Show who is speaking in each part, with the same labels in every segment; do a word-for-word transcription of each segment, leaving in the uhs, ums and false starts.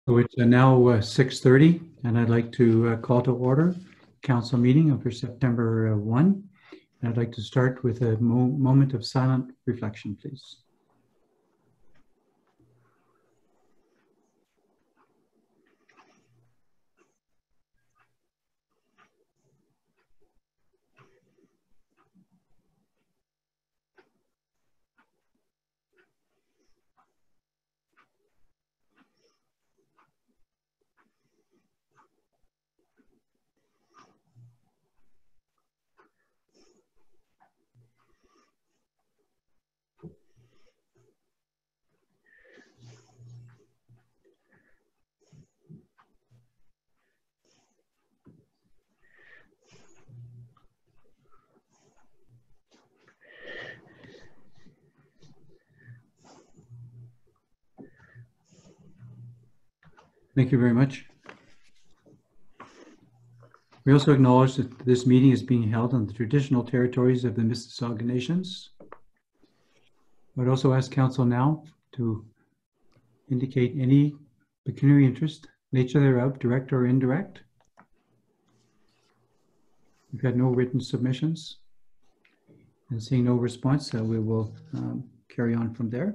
Speaker 1: So it's uh, now uh, six thirty, and I'd like to uh, call to order council meeting for September uh, first. And I'd like to start with a mo moment of silent reflection, please. Thank you very much. We also acknowledge that this meeting is being held on the traditional territories of the Mississauga Nations. I'd also ask council now to indicate any pecuniary interest, nature thereof, direct or indirect. We've had no written submissions. And seeing no response, uh, we will um, carry on from there.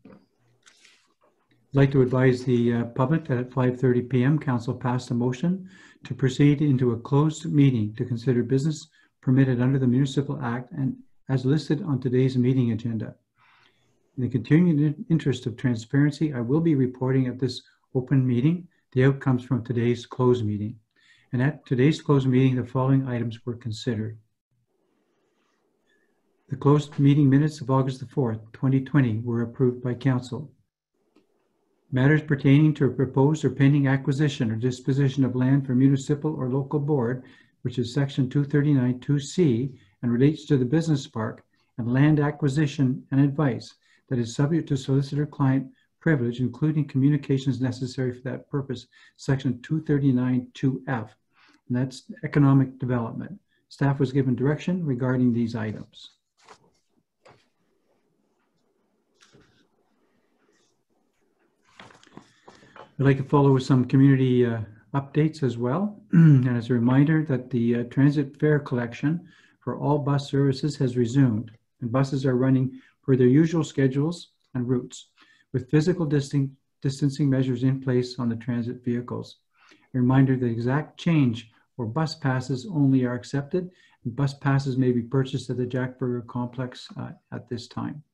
Speaker 1: I'd like to advise the uh, public that at five thirty p m council passed a motion to proceed into a closed meeting to consider business permitted under the Municipal Act and as listed on today's meeting agenda. In the continuing interest of transparency, I will be reporting at this open meeting the outcomes from today's closed meeting. And at today's closed meeting, the following items were considered. The closed meeting minutes of August the fourth, twenty twenty were approved by council. Matters pertaining to a proposed or pending acquisition or disposition of land for municipal or local board, which is section two thirty-nine two C and relates to the business park, and land acquisition and advice that is subject to solicitor-client privilege, including communications necessary for that purpose, section two thirty-nine two F, and that's economic development. Staff was given direction regarding these items. I'd like to follow with some community uh, updates as well. And as a reminder that the uh, transit fare collection for all bus services has resumed, and buses are running per their usual schedules and routes, with physical distan distancing measures in place on the transit vehicles. A reminder that exact change or bus passes only are accepted, and bus passes may be purchased at the Jack Burger complex uh, at this time.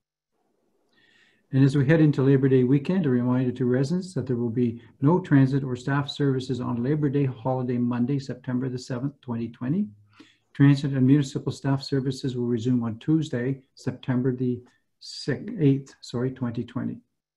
Speaker 1: And as we head into Labor Day weekend, a reminder to residents that there will be no transit or staff services on Labor Day holiday Monday, September the seventh, twenty twenty. Transit and municipal staff services will resume on Tuesday, September the eighth, sorry, twenty twenty.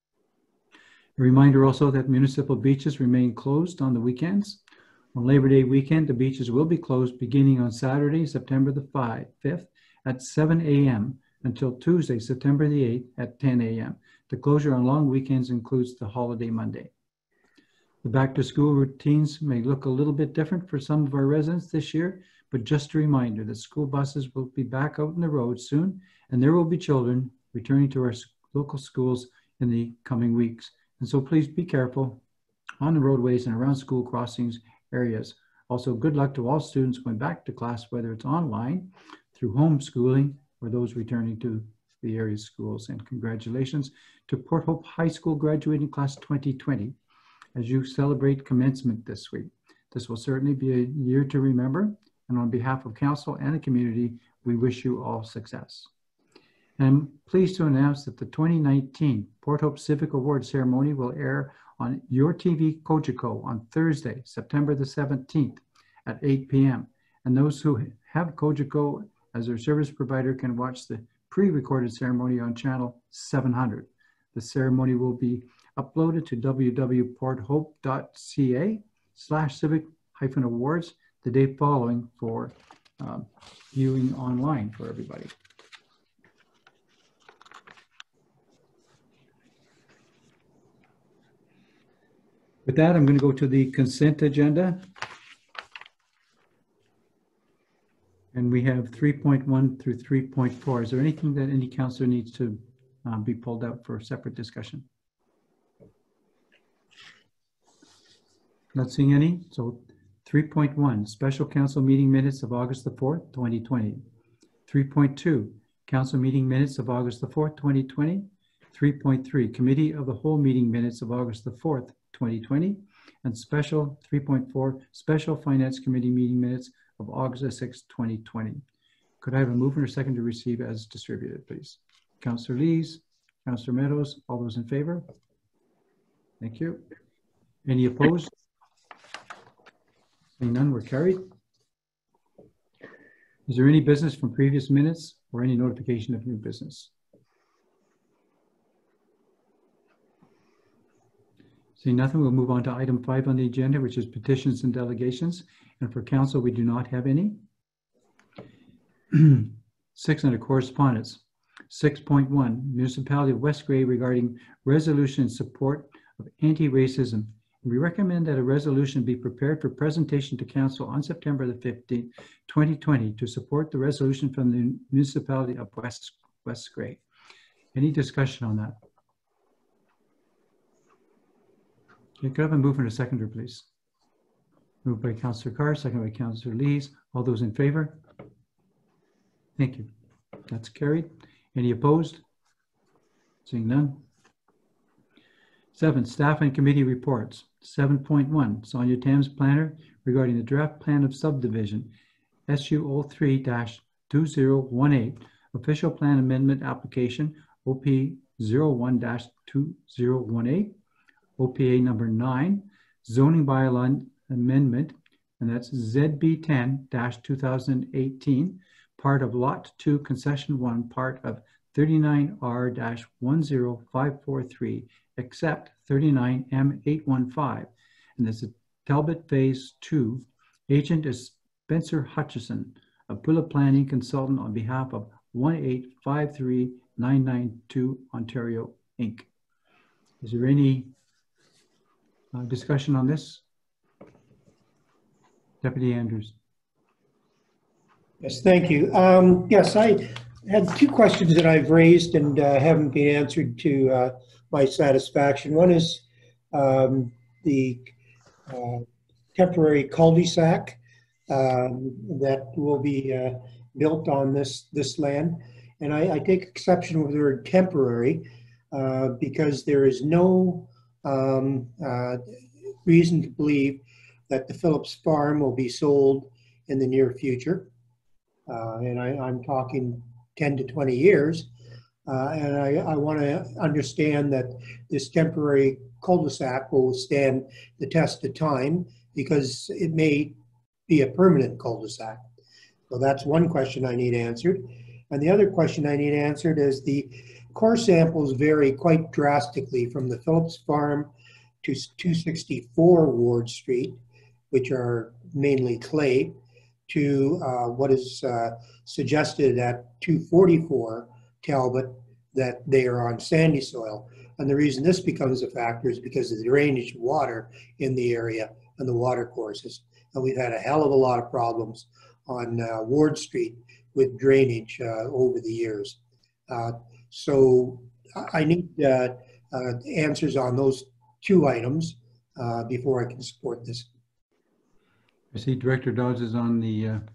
Speaker 1: A reminder also that municipal beaches remain closed on the weekends. On Labor Day weekend, the beaches will be closed beginning on Saturday, September the fifth at seven A M until Tuesday, September the eighth at ten A M The closure on long weekends includes the holiday Monday. The back to school routines may look a little bit different for some of our residents this year, but just a reminder that school buses will be back out on the road soon, and there will be children returning to our local schools in the coming weeks. And so please be careful on the roadways and around school crossings areas. Also, good luck to all students going back to class, whether it's online, through homeschooling, or those returning to the area schools. And congratulations to Port Hope High School graduating class twenty twenty as you celebrate commencement this week. This will certainly be a year to remember. And on behalf of council and the community, we wish you all success. And I'm pleased to announce that the twenty nineteen Port Hope Civic Award ceremony will air on Your T V Cogeco on Thursday, September the seventeenth at eight P M And those who have Cogeco as their service provider can watch the pre-recorded ceremony on channel seven hundred. The ceremony will be uploaded to w w w dot port hope dot c a slash civic hyphen awards the day following for um, viewing online for everybody. With that, I'm going to go to the consent agenda. And we have three point one through three point four. Is there anything that any councillor needs to um, be pulled out for separate discussion? Not seeing any. So three point one, special council meeting minutes of August the fourth, twenty twenty. three point two, council meeting minutes of August the fourth, twenty twenty. three point three, committee of the whole meeting minutes of August the fourth, twenty twenty. And special three point four, special finance committee meeting minutes of August the sixth, twenty twenty. Could I have a mover or second to receive as distributed, please? Councillor Lees, Councillor Meadows, all those in favor? Thank you. Any opposed? Seeing none, we're carried. Is there any business from previous minutes or any notification of new business? Seeing nothing, we'll move on to item five on the agenda, which is petitions and delegations. And for council, we do not have any. Six, under correspondence. six point one, Municipality of West Grey regarding resolution in support of anti-racism. We recommend that a resolution be prepared for presentation to council on September the fifteenth, twenty twenty to support the resolution from the Municipality of West, West Grey. Any discussion on that? Okay, could I have a mover and a seconder, please? Moved by Councillor Carr, second by Councillor Lees. All those in favor? Thank you. That's carried. Any opposed? Seeing none. Seven, staff and committee reports. seven point one, Sonia Thames Planner regarding the draft plan of subdivision S U zero three dash two zero one eight, official plan amendment application O P zero one dash two zero one eight, O P A number nine, zoning bylaw amendment, and that's Z B ten dash two thousand eighteen, part of Lot two, Concession one, part of thirty-nine R dash one zero five four three, except thirty-nine M eight one five. And this is Talbot Phase two. Agent is Spencer Hutchison, a Pula Planning Consultant on behalf of one eight five three nine nine two Ontario, Incorporated. Is there any uh, discussion on this? Deputy Andrews.
Speaker 2: Yes, thank you. Um, yes, I had two questions that I've raised and uh, haven't been answered to uh, my satisfaction. One is um, the uh, temporary cul-de-sac um, that will be uh, built on this, this land. And I, I take exception with the word temporary uh, because there is no um, uh, reason to believe that the Phillips Farm will be sold in the near future. Uh, and I, I'm talking ten to twenty years. Uh, and I, I want to understand that this temporary cul-de-sac will stand the test of time because it may be a permanent cul-de-sac. So that's one question I need answered. And the other question I need answered is the core samples vary quite drastically from the Phillips Farm to two sixty-four Ward Street, which are mainly clay, to uh, what is uh, suggested at two forty-four Talbot, that they are on sandy soil. And the reason this becomes a factor is because of the drainage of water in the area and the water courses. And we've had a hell of a lot of problems on uh, Ward Street with drainage uh, over the years. Uh, so I need uh, uh, answers on those two items uh, before I can support this.
Speaker 1: I see Director Dodds is on the uh,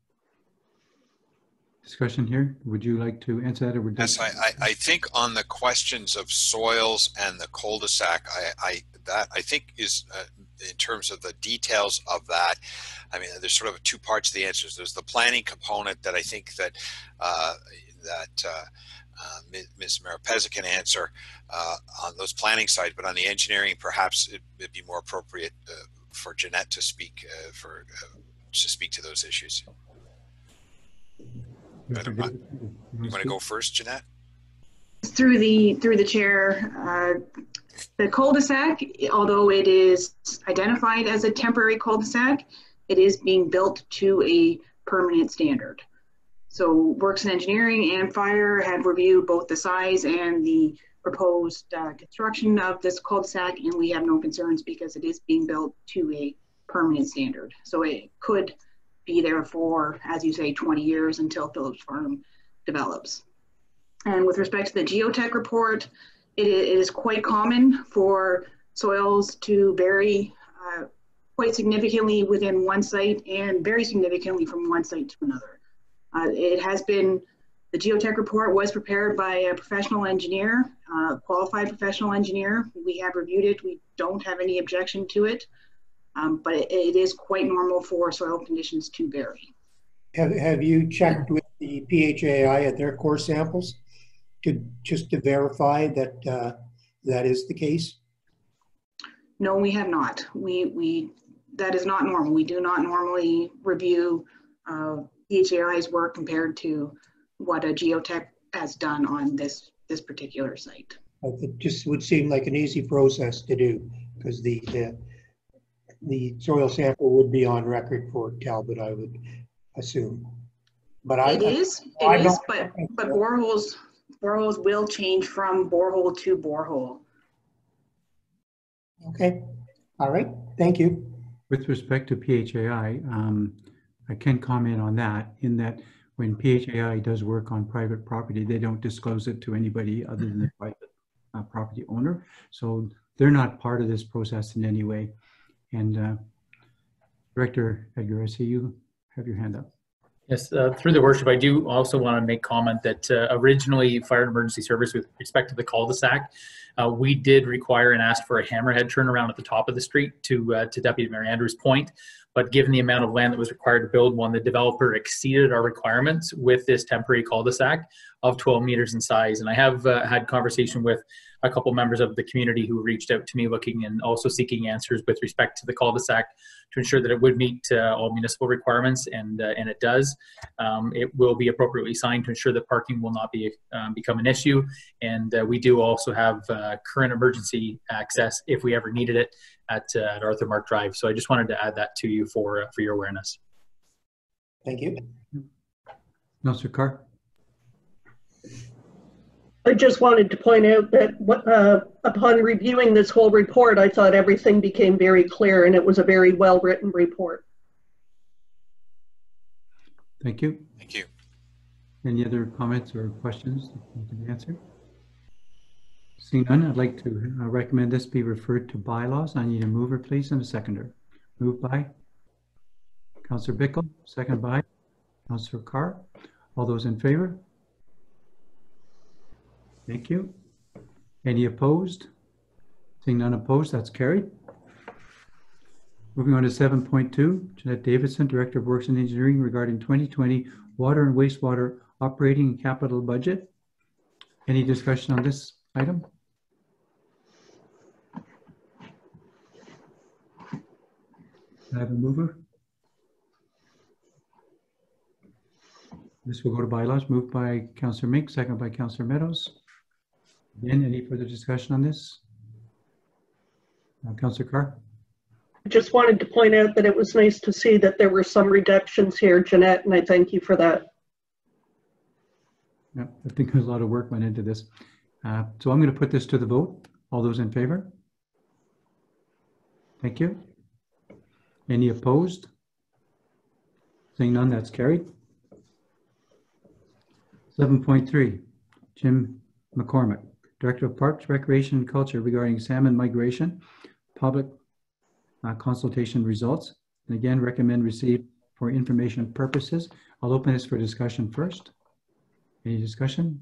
Speaker 1: discussion here. Would you like to answer that? Or would
Speaker 3: yes, I, I, I think on the questions of soils and the cul-de-sac, I, I that I think is uh, in terms of the details of that. I mean, there's sort of two parts to the answers. There's the planning component that I think that uh, that uh, uh, Miz Maripesa can answer uh, on those planning side, but on the engineering, perhaps it would be more appropriate uh, for Jeanette to speak uh, for uh, to speak to those issues. You want to go first, Jeanette?
Speaker 4: Through the through the chair, uh, the cul-de-sac, although it is identified as a temporary cul-de-sac, it is being built to a permanent standard. So Works and Engineering and Fire have reviewed both the size and the proposed uh, construction of this cul-de-sac, and we have no concerns because it is being built to a permanent standard. So it could be there for, as you say, twenty years until Phillips Farm develops. And with respect to the geotech report, it is quite common for soils to vary uh, quite significantly within one site and very significantly from one site to another. Uh, it has been, the geotech report was prepared by a professional engineer, uh, qualified professional engineer. We have reviewed it. We don't have any objection to it, um, but it, it is quite normal for soil conditions to vary.
Speaker 2: Have, have you checked with the P H A I at their core samples to just to verify that uh, that is the case?
Speaker 4: No, we have not. We, we that is not normal. We do not normally review uh, P H A I's work compared to what a geotech has done on this this particular site.
Speaker 2: It just would seem like an easy process to do, because the, the the soil sample would be on record for Talbot, I would assume. But I
Speaker 4: it is, it
Speaker 2: I
Speaker 4: is, but but boreholes boreholes will change from borehole to borehole.
Speaker 2: Okay, all right, thank you.
Speaker 1: With respect to P H A I, um, I can comment on that in that when P H A I does work on private property, they don't disclose it to anybody other than the private uh, property owner. So they're not part of this process in any way. And uh, Director Edgar, I see you have your hand up.
Speaker 5: Yes, uh, through the worship, I do also want to make comment that uh, originally Fire and Emergency Service, with respect to the cul-de-sac, uh, we did require and ask for a hammerhead turnaround at the top of the street to uh, to Deputy Mayor Andrews' point. But given the amount of land that was required to build one, the developer exceeded our requirements with this temporary cul-de-sac of twelve meters in size. And I have uh, had conversation with a couple members of the community who reached out to me looking and also seeking answers with respect to the cul-de-sac to ensure that it would meet uh, all municipal requirements, and uh, and it does. Um, it will be appropriately signed to ensure that parking will not be um, become an issue. And uh, we do also have uh, current emergency access if we ever needed it at, uh, at Arthur Mark Drive. So I just wanted to add that to you for, uh, for your awareness.
Speaker 2: Thank you.
Speaker 1: Councillor Carr.
Speaker 6: I just wanted to point out that uh, upon reviewing this whole report, I thought everything became very clear, and it was a very well-written report.
Speaker 1: Thank you.
Speaker 3: Thank you.
Speaker 1: Any other comments or questions that need to be answered? Seeing none, I'd like to uh, recommend this be referred to bylaws. I need a mover, please, and a seconder. Moved by Councillor Bickle, second by Councillor Carr. All those in favor? Thank you. Any opposed? Seeing none opposed, that's carried. Moving on to seven point two, Jeanette Davidson, Director of Works and Engineering, regarding twenty twenty water and wastewater operating and capital budget. Any discussion on this item? Can I have a mover? This will go to bylaws, moved by Councillor Mink, second by Councillor Meadows. Again, any further discussion on this? Uh, Councillor Carr?
Speaker 6: I just wanted to point out that it was nice to see that there were some reductions here, Jeanette, and I thank you for that.
Speaker 1: Yeah, I think there's a lot of work went into this. Uh, so I'm going to put this to the vote. All those in favor? Thank you. Any opposed? Seeing none, that's carried. seven point three, Jim McCormick, Director of Parks, Recreation and Culture, regarding salmon migration, public uh, consultation results. And again, recommend receive for information purposes. I'll open this for discussion first. Any discussion?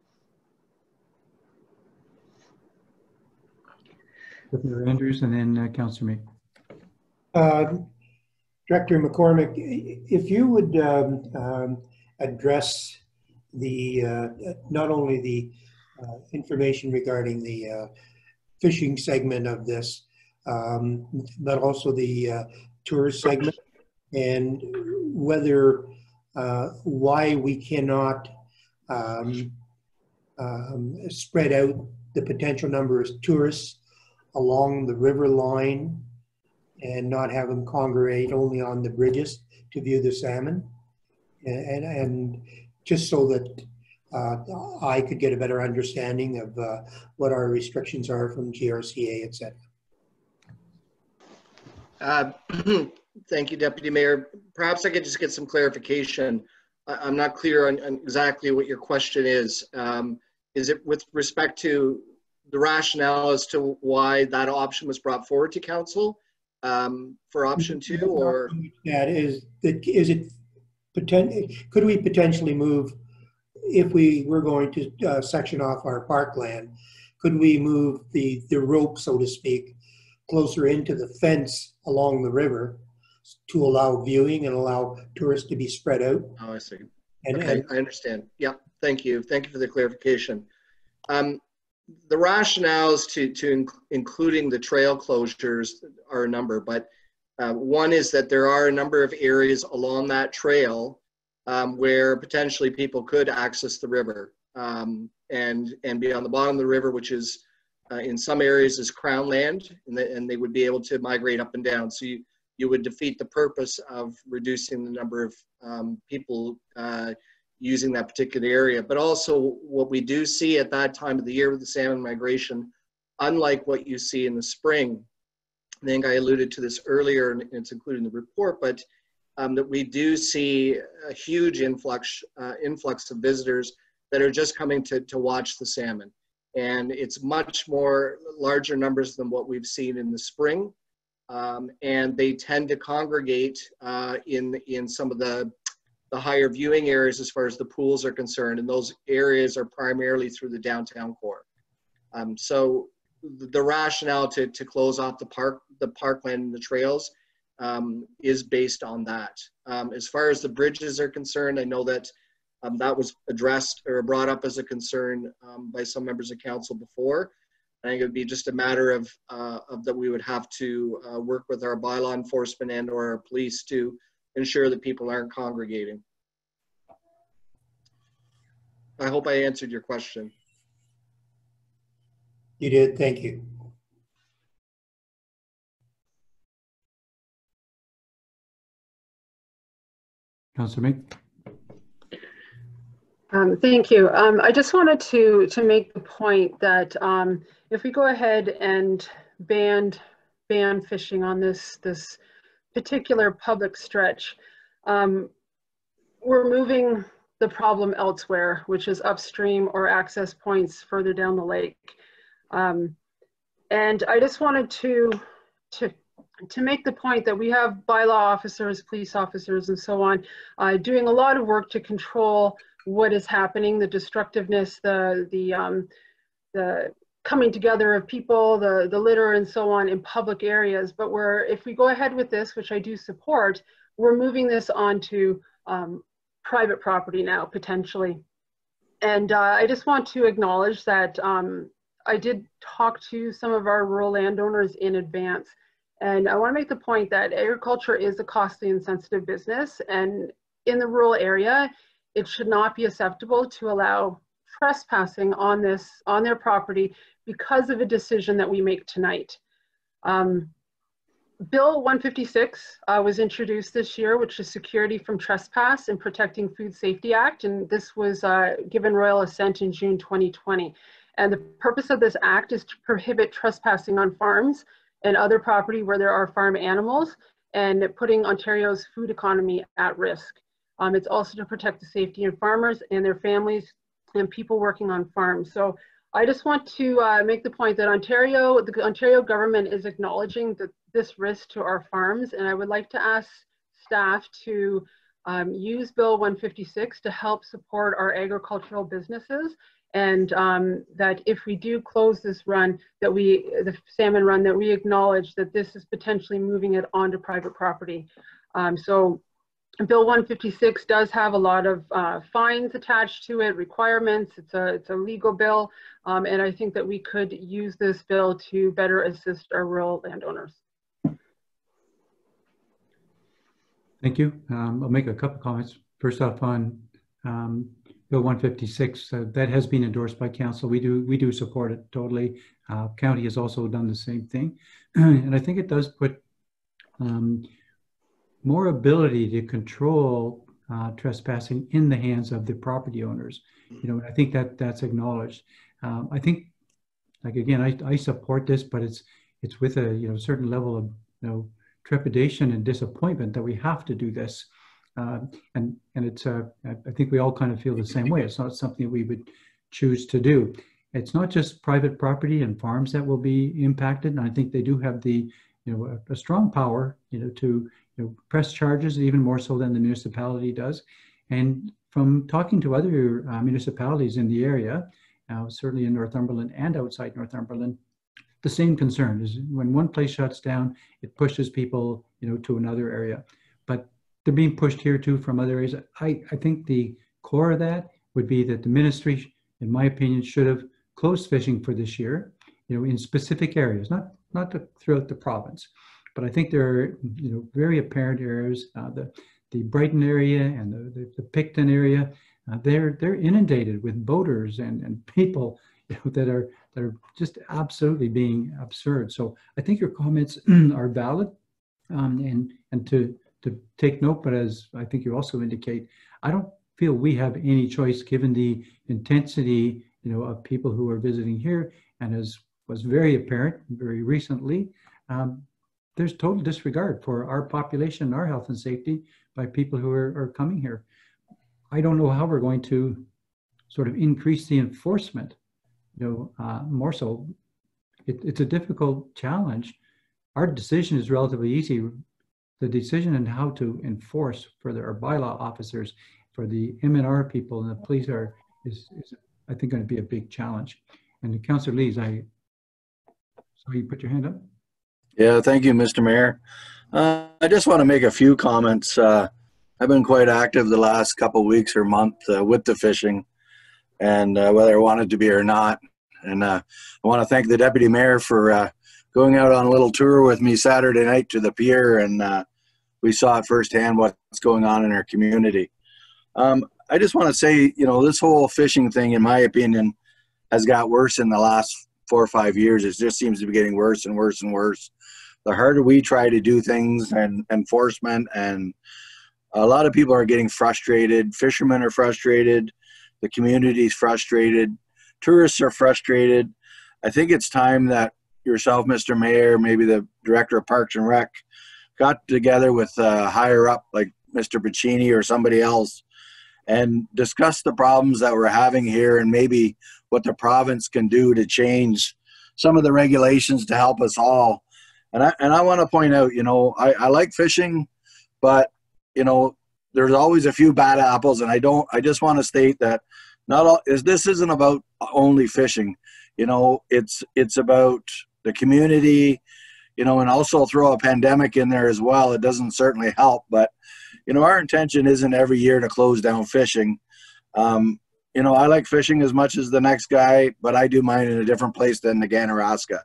Speaker 1: Director Andrews and then uh, Councillor Meek.
Speaker 2: Uh, Director McCormick, if you would um, um, address the uh, not only the uh, information regarding the uh, fishing segment of this, um, but also the uh, tourist segment, and whether uh, why we cannot um, um, spread out the potential number of tourists along the river line and not have them congregate only on the bridges to view the salmon, and, and, and just so that uh, I could get a better understanding of uh, what our restrictions are from G R C A, et cetera.
Speaker 7: Uh, thank you, Deputy Mayor. Perhaps I could just get some clarification. I, I'm not clear on, on exactly what your question is. Um, is it with respect to the rationale as to why that option was brought forward to Council? um, for option two, or?
Speaker 2: That is, that is it, poten- could we potentially move, if we were going to uh, section off our parkland, could we move the, the rope, so to speak, closer into the fence along the river to allow viewing and allow tourists to be spread out?
Speaker 7: Oh, I see.
Speaker 2: And,
Speaker 7: Okay,
Speaker 2: and
Speaker 7: I understand. Yeah, thank you. Thank you for the clarification. Um, the rationales to, to inc including the trail closures are a number, but uh, one is that there are a number of areas along that trail um, where potentially people could access the river um, and, and be on the bottom of the river, which is uh, in some areas is crown land, and, the, and they would be able to migrate up and down. So you, you would defeat the purpose of reducing the number of um, people uh, using that particular area. But also what we do see at that time of the year with the salmon migration, unlike what you see in the spring, I think I alluded to this earlier and it's included in the report, but um, that we do see a huge influx, uh, influx of visitors that are just coming to, to watch the salmon. And it's much more larger numbers than what we've seen in the spring. Um, and they tend to congregate uh, in, in some of the, the higher viewing areas as far as the pools are concerned. And those areas are primarily through the downtown core. Um, so the rationale to, to close off the park, the parkland and the trails um, is based on that. Um, as far as the bridges are concerned, I know that um, that was addressed or brought up as a concern um, by some members of council before. I think it would be just a matter of, uh, of that we would have to uh, work with our bylaw enforcement and or our police to ensure that people aren't congregating. I hope I answered your question.
Speaker 2: you did, thank you.
Speaker 1: Councillor Mink?
Speaker 8: Um, thank you. Um, I just wanted to to make the point that um, if we go ahead and ban ban fishing on this this particular public stretch, um, we're moving the problem elsewhere, which is upstream or access points further down the lake. Um, and I just wanted to to to make the point that we have bylaw officers, police officers, and so on, uh, doing a lot of work to control what is happening, the destructiveness, the the um, the coming together of people, the the litter, and so on in public areas. But we're, if we go ahead with this, which I do support, we're moving this onto um, private property now potentially. And uh, I just want to acknowledge that um, I did talk to some of our rural landowners in advance, and I want to make the point that agriculture is a costly and sensitive business, and in the rural area, it should not be acceptable to allow trespassing on this, on their property because of a decision that we make tonight. Um, Bill one fifty-six uh, was introduced this year, which is Security from Trespass and Protecting Food Safety Act, and this was uh, given royal assent in June twenty twenty. And the purpose of this act is to prohibit trespassing on farms and other property where there are farm animals and putting Ontario's food economy at risk. Um, it's also to protect the safety of farmers and their families and people working on farms. So I just want to uh, make the point that Ontario, the Ontario government is acknowledging that this risk to our farms, and I would like to ask staff to um, use Bill one fifty-six to help support our agricultural businesses, and um, that if we do close this run, that we, the salmon run, that we acknowledge that this is potentially moving it onto private property. Um, so Bill one fifty-six does have a lot of uh, fines attached to it, requirements. It's a, it's a legal bill, um, and I think that we could use this bill to better assist our rural landowners.
Speaker 1: Thank you. Um, I'll make a couple comments. First off, on um, Bill one fifty-six, uh, that has been endorsed by council. We do we do support it totally. Uh, county has also done the same thing, and I think it does put um, more ability to control uh, trespassing in the hands of the property owners. You know, I think that that's acknowledged. Um, I think, like again, I, I support this, but it's it's with a you know certain level of you know trepidation and disappointment that we have to do this, uh, and and it's uh, I think we all kind of feel the same way. It's not something that we would choose to do. It's not just private property and farms that will be impacted, and I think they do have the you know, a, a strong power, you know, to you know, press charges even more so than the municipality does. And from talking to other uh, municipalities in the area, uh, certainly in Northumberland and outside Northumberland, the same concern is when one place shuts down, it pushes people, you know, to another area. But they're being pushed here too from other areas. I, I think the core of that would be that the ministry, in my opinion, should have closed fishing for this year, you know, in specific areas, not not to, throughout the province. But I think there are, you know, very apparent areas, uh, the the Brighton area and the, the, the Picton area, uh, they're they're inundated with boaters and, and people, you know, that are that are just absolutely being absurd. So I think your comments are valid, um, and and to to take note. But as I think you also indicate, I don't feel we have any choice given the intensity, you know, of people who are visiting here, and as was very apparent very recently, um, there's total disregard for our population, our health and safety by people who are, are coming here. I don't know how we're going to sort of increase the enforcement, you know, uh, more so. It, it's a difficult challenge. Our decision is relatively easy. The decision on how to enforce for the, our bylaw officers, for the M N R people and the police are, is, is I think, going to be a big challenge. And Councillor Lees, I saw you put your hand up.
Speaker 9: Yeah, thank you, Mister Mayor. Uh, I just want to make a few comments. Uh, I've been quite active the last couple of weeks or month uh, with the fishing, and uh, whether I wanted to be or not. And uh, I want to thank the Deputy Mayor for uh, going out on a little tour with me Saturday night to the pier, and uh, we saw it firsthand what's going on in our community. Um, I just want to say, you know, this whole fishing thing, in my opinion, has got worse in the last four or five years. It just seems to be getting worse and worse and worse. The harder we try to do things and enforcement, and a lot of people are getting frustrated. Fishermen are frustrated. The community's frustrated. Tourists are frustrated. I think it's time that yourself, Mister Mayor, maybe the Director of Parks and Rec, got together with uh, higher up like Mister Piccini or somebody else and discuss the problems that we're having here and maybe what the province can do to change some of the regulations to help us all. And I, and I want to point out, you know, I, I like fishing, but, you know, there's always a few bad apples. And I don't, I just want to state that not all is, this isn't about only fishing, you know, it's, it's about the community, you know, and also throw a pandemic in there as well. It doesn't certainly help, but, you know, our intention isn't every year to close down fishing. Um, you know, I like fishing as much as the next guy, but I do mine in a different place than the Ganaraska.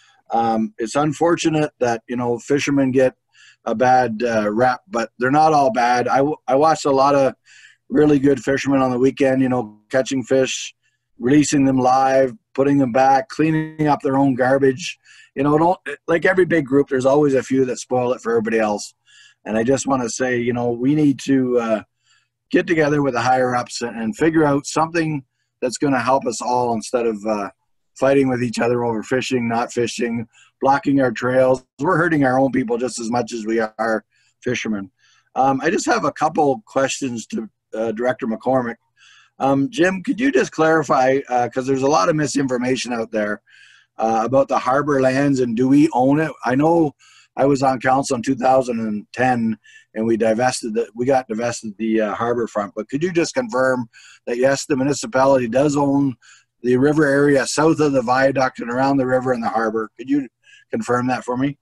Speaker 9: Um, it's unfortunate that, you know, fishermen get a bad uh, rap, but they're not all bad. I, I watched a lot of really good fishermen on the weekend, you know, catching fish, releasing them live, putting them back, cleaning up their own garbage. You know, don't, like every big group, there's always a few that spoil it for everybody else. And I just want to say, you know, we need to uh, get together with the higher ups and, and figure out something that's going to help us all instead of uh, fighting with each other over fishing, not fishing, blocking our trails. We're hurting our own people just as much as we are fishermen. Um, I just have a couple questions to uh, Director McCormick. Um, Jim, could you just clarify, because uh, there's a lot of misinformation out there uh, about the harbor lands and do we own it? I know I was on council in two thousand ten and we divested the, we got divested the uh, harbor front, but could you just confirm that yes, the municipality does own the river area south of the viaduct and around the river and the harbor? Could you confirm that for me?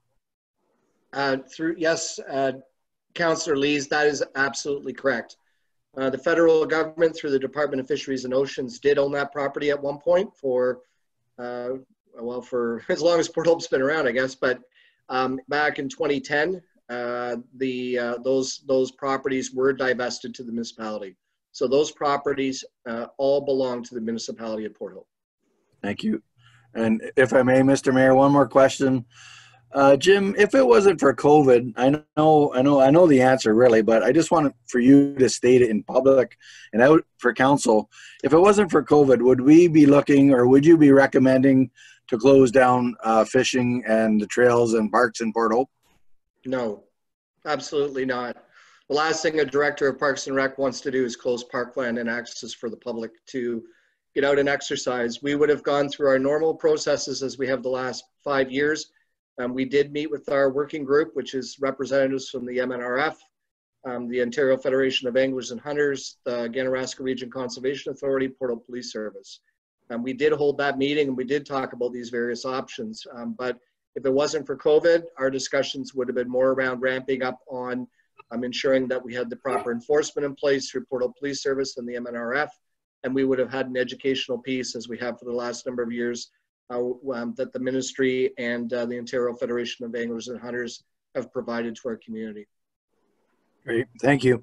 Speaker 7: Uh, through yes, uh, Councillor Lees, that is absolutely correct. Uh, the federal government through the Department of Fisheries and Oceans did own that property at one point for, uh, well, for as long as Port Hope's been around, I guess. But um, back in twenty ten, uh, the uh, those those properties were divested to the municipality. So those properties uh, all belong to the municipality of Port Hope.
Speaker 9: Thank you. And if I may, Mister Mayor, one more question. Uh, Jim, if it wasn't for COVID, I know, I know, I know the answer really, but I just wanted for you to state it in public and out for council. If it wasn't for COVID, would we be looking, or would you be recommending to close down uh, fishing and the trails and parks in Port Hope?
Speaker 7: No, absolutely not. The last thing a director of Parks and Rec wants to do is close parkland and access for the public to get out and exercise. We would have gone through our normal processes as we have the last five years Um, we did meet with our working group, which is representatives from the M N R F, um, the Ontario Federation of Anglers and Hunters, the Ganaraska Region Conservation Authority, Port Hope Police Service. Um, we did hold that meeting and we did talk about these various options. Um, but if it wasn't for COVID, our discussions would have been more around ramping up on um, ensuring that we had the proper enforcement in place through Port Hope Police Service and the M N R F. And we would have had an educational piece, as we have for the last number of years, uh, um, that the ministry and uh, the Ontario Federation of Anglers and Hunters have provided to our community.
Speaker 9: Great, thank you.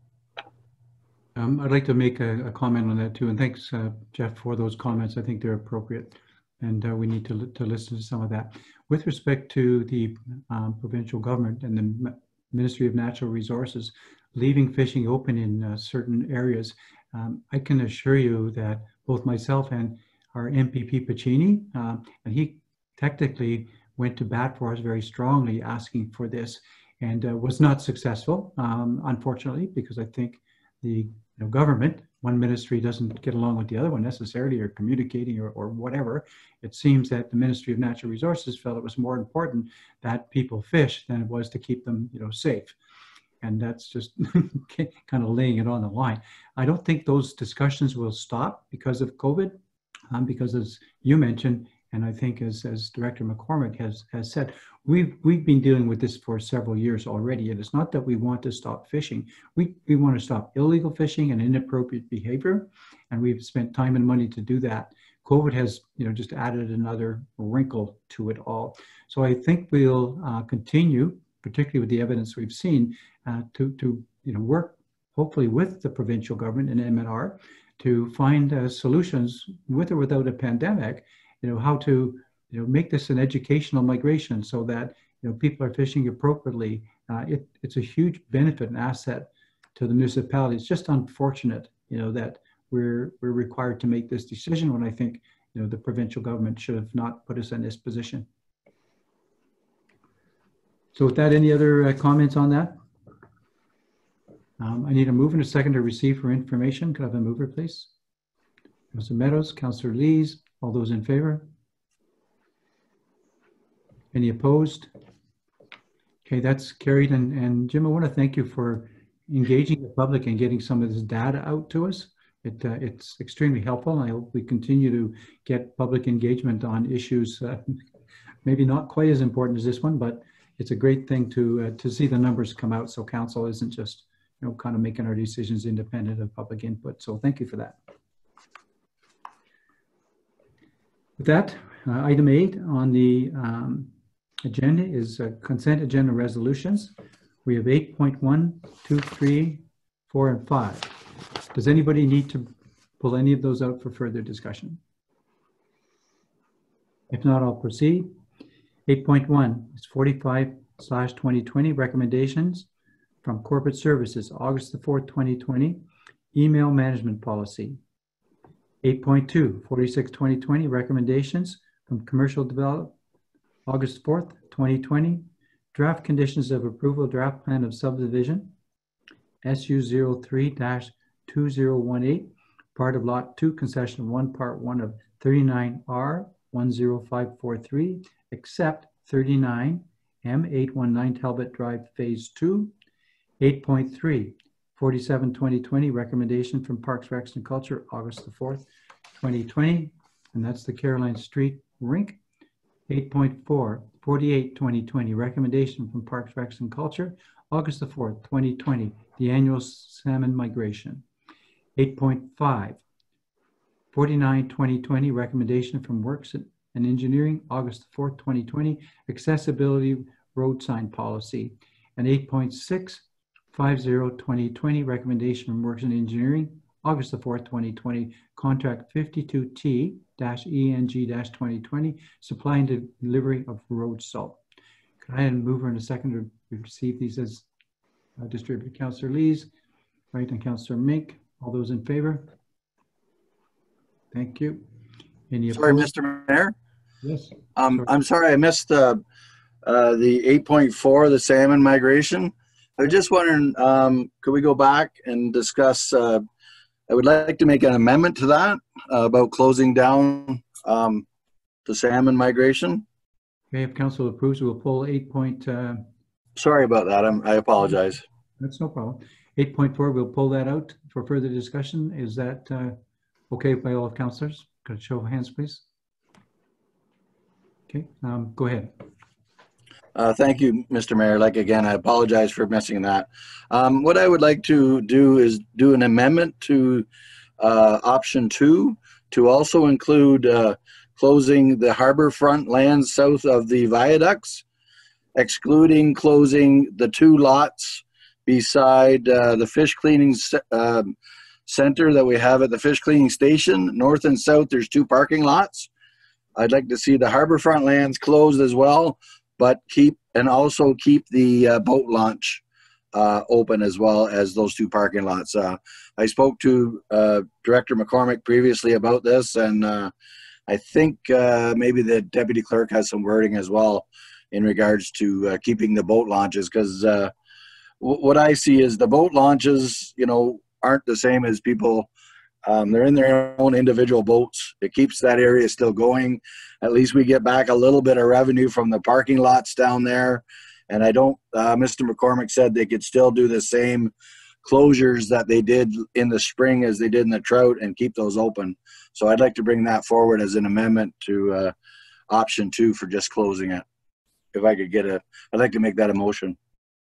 Speaker 1: Um, I'd like to make a, a comment on that too, and thanks, uh, Jeff, for those comments. I think they're appropriate, and uh, we need to, to listen to some of that. With respect to the um, provincial government and the Ministry of Natural Resources leaving fishing open in uh, certain areas, um, I can assure you that both myself and our M P P Pacini, uh, and he technically went to bat for us very strongly asking for this, and uh, was not successful, um, unfortunately, because I think the you know, government, one ministry doesn't get along with the other one necessarily, or communicating or, or whatever. It seems that the Ministry of Natural Resources felt it was more important that people fish than it was to keep them you know, safe. And that's just kind of laying it on the line. I don't think those discussions will stop because of COVID, um, because as you mentioned, and I think as, as Director McCormick has, has said, we've, we've been dealing with this for several years already. And it's not that we want to stop fishing. We, we want to stop illegal fishing and inappropriate behavior. And we've spent time and money to do that. COVID has you know, just added another wrinkle to it all. So I think we'll uh, continue, particularly with the evidence we've seen, uh, to, to you know, work hopefully with the provincial government and M N R to find uh, solutions with or without a pandemic, you know, how to you know, make this an educational migration so that you know, people are fishing appropriately. Uh, it, it's a huge benefit and asset to the municipality. It's just unfortunate, you know, that we're, we're required to make this decision when I think you know, the provincial government should have not put us in this position. So with that, any other uh, comments on that? Um, I need a mover and a second to receive for information. Could I have a mover, please? Councillor Meadows, Councillor Lees, all those in favor? Any opposed? Okay, that's carried. And, and Jim, I want to thank you for engaging the public and getting some of this data out to us. It, uh, it's extremely helpful. And I hope we continue to get public engagement on issues, uh, maybe not quite as important as this one, but it's a great thing to, uh, to see the numbers come out so council isn't just you know, kind of making our decisions independent of public input. So thank you for that. With that, uh, item eight on the um, agenda is uh, consent agenda resolutions. We have eight point one, two, three, four, and five. Does anybody need to pull any of those out for further discussion? If not, I'll proceed. eight point one is forty-five slash twenty twenty recommendations from Corporate Services, August the fourth, twenty twenty, email management policy. eight point two, forty-six twenty twenty recommendations from Commercial Development, August fourth, twenty twenty, draft conditions of approval, draft plan of subdivision, S U zero three dash two zero one eight, part of lot two, concession one, part one of thirty-nine R one zero five four three, except thirty-nine M eight one nine Talbot Drive, phase two. eight point three, forty-seven twenty twenty recommendation from Parks, Recs and Culture, August the fourth, twenty twenty, and that's the Caroline Street rink. eight point four, forty-eight twenty twenty recommendation from Parks, Recs and Culture, August the fourth, twenty twenty, the annual salmon migration. eight point five, forty-nine twenty twenty recommendation from Works and Engineering, August the fourth, twenty twenty, accessibility road sign policy. And eight point six, fifty twenty twenty recommendation from Works and Engineering, August the fourth, twenty twenty, contract fifty-two T E N G twenty twenty, supply and delivery of road salt. Could I have a mover and a second to receive these as uh, distributed? Councillor Lees, right, and Councillor Mink. All those in favor? Thank you. Any
Speaker 9: Sorry,
Speaker 1: opposed?
Speaker 9: Mister Mayor.
Speaker 1: Yes.
Speaker 9: Um,
Speaker 1: Sorry.
Speaker 9: I'm sorry, I missed uh, uh, the eight point four, the salmon migration. I was just wondering, um, could we go back and discuss, uh, I would like to make an amendment to that uh, about closing down um, the salmon migration.
Speaker 1: Okay, if council approves, we'll pull eight point, uh,
Speaker 9: Sorry about that. I'm, I apologize.
Speaker 1: that's no problem. eight point four, we'll pull that out for further discussion. Is that uh, okay by all councillors? Could I show of hands, please? Okay, um, go ahead.
Speaker 9: Uh, thank you, Mister Mayor. Like, again, I apologize for missing that. Um, what I would like to do is do an amendment to uh, option two to also include uh, closing the harborfront lands south of the viaducts, excluding closing the two lots beside uh, the fish cleaning um, center that we have at the fish cleaning station. North and south, there's two parking lots. I'd like to see the harborfront lands closed as well, but keep, and also keep the uh, boat launch uh, open as well as those two parking lots. Uh, I spoke to uh, Director McCormick previously about this, and uh, I think uh, maybe the deputy clerk has some wording as well in regards to uh, keeping the boat launches, because uh, w- what I see is the boat launches, you know, aren't the same as people. Um, they're in their own individual boats. It keeps that area still going. At least we get back a little bit of revenue from the parking lots down there. And I don't, uh, Mister McCormick said they could still do the same closures that they did in the spring as they did in the trout and keep those open. So I'd like to bring that forward as an amendment to uh, option two for just closing it. If I could get a, I'd like to make that a motion.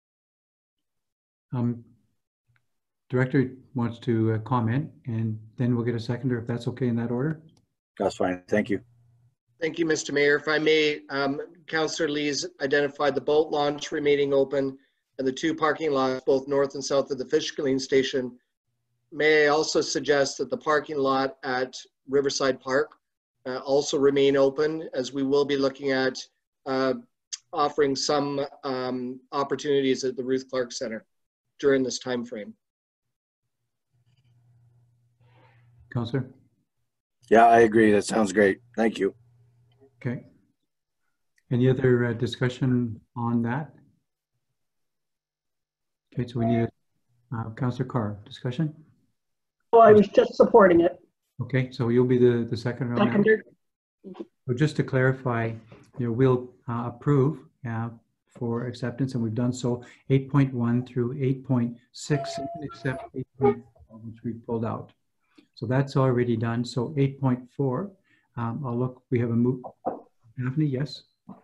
Speaker 1: Um, Director wants to uh, comment, and then we'll get a seconder if that's okay in that order.
Speaker 9: That's fine. Thank you.
Speaker 7: Thank you, Mister Mayor. If I may, um, Councillor Lees identified the boat launch remaining open and the two parking lots, both north and south of the fish cleaning station. May I also suggest that the parking lot at Riverside Park uh, also remain open, as we will be looking at uh, offering some um, opportunities at the Ruth Clark Center during this time frame.
Speaker 1: Councillor?
Speaker 9: Yeah, I agree. That sounds great. Thank you.
Speaker 1: Okay. Any other uh, discussion on that? Okay, so we need a uh, Councillor Carr, discussion?
Speaker 6: Oh, I was just supporting it.
Speaker 1: Okay, so you'll be the, the second round.
Speaker 6: Seconder.
Speaker 1: So just to clarify, you know, we'll uh, approve uh, for acceptance, and we've done so eight point one through eight point six, except eight point four, which we pulled out. So that's already done. So eight point four, um, I'll look, we have a move. Daphne, yes?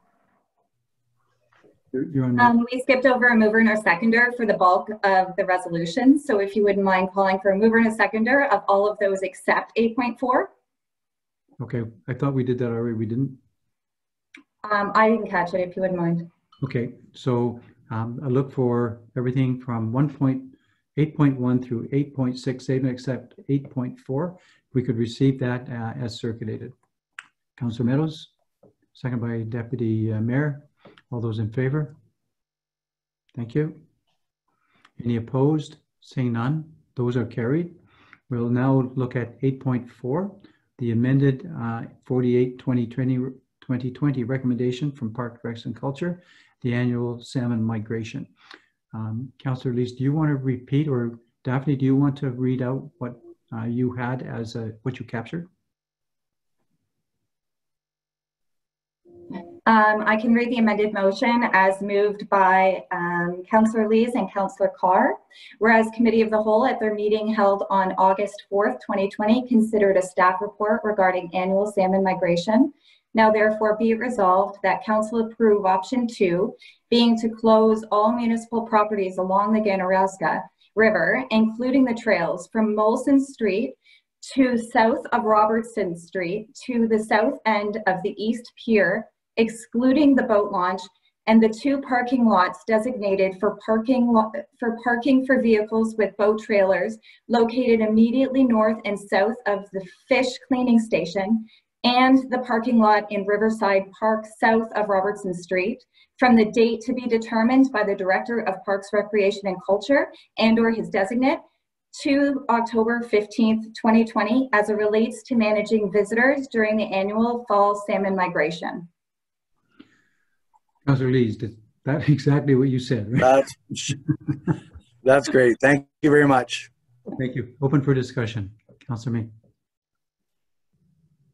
Speaker 1: You're, you're on.
Speaker 10: Um, we skipped over a mover and a seconder for the bulk of the resolutions. So if you wouldn't mind calling for a mover and a seconder of all of those except eight point four.
Speaker 1: Okay, I thought we did that already. We didn't.
Speaker 10: Um, I didn't catch it, if you wouldn't mind.
Speaker 1: Okay, so um, I look for everything from one point eight point one through eight point six, even except eight point four. We could receive that uh, as circulated. Councillor Meadows, second by Deputy uh, Mayor. All those in favor? Thank you. Any opposed? Seeing none, those are carried. We'll now look at eight point four, the amended uh, forty-eight twenty twenty recommendation from Park, Recs and Culture, the annual salmon migration. Um, Councillor Lees, do you want to repeat, or Daphne, do you want to read out what uh, you had as a, what you captured?
Speaker 10: Um, I can read the amended motion as moved by um, Councillor Lees and Councillor Carr. Whereas Committee of the Whole at their meeting held on August fourth, twenty twenty considered a staff report regarding annual salmon migration. Now therefore be it resolved that Council approve option two, being to close all municipal properties along the Ganaraska River, including the trails from Molson Street to south of Robertson Street to the south end of the East Pier, excluding the boat launch and the two parking lots designated for parking for parking for vehicles with boat trailers located immediately north and south of the fish cleaning station, and the parking lot in Riverside Park south of Robertson Street, from the date to be determined by the Director of Parks, Recreation and Culture and or his designate to October fifteenth, twenty twenty, as it relates to managing visitors during the annual fall salmon migration.
Speaker 1: Councillor Lees, is that exactly what you said, right?
Speaker 9: That's, that's great. Thank you very much.
Speaker 1: Thank you. Open for discussion. Councillor May.